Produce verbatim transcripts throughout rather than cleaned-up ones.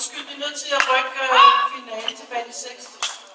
Undskyld, vi er nødt til at rykke øh, finalen tilbage til seks.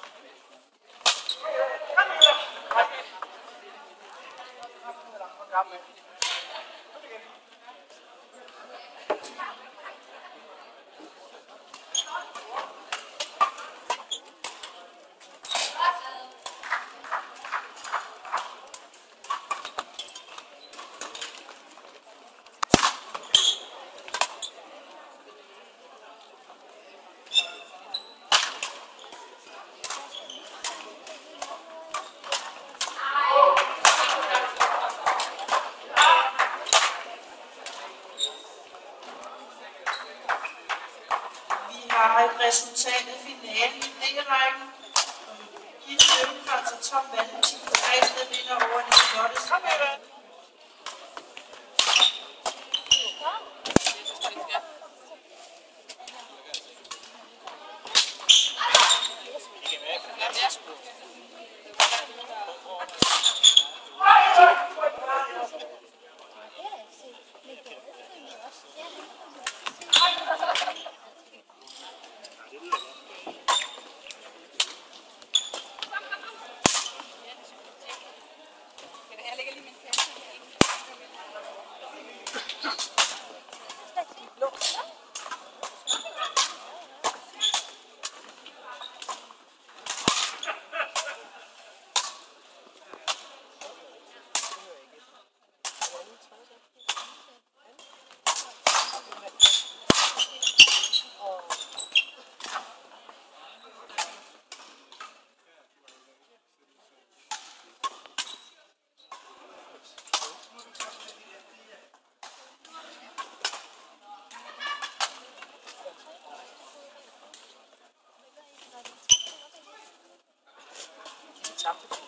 Har et resultat af finalen i D-rækken. Gitte Løvenkrantz og Tom Valentin på Græsted vinder over Liselotte Strand. Tabte.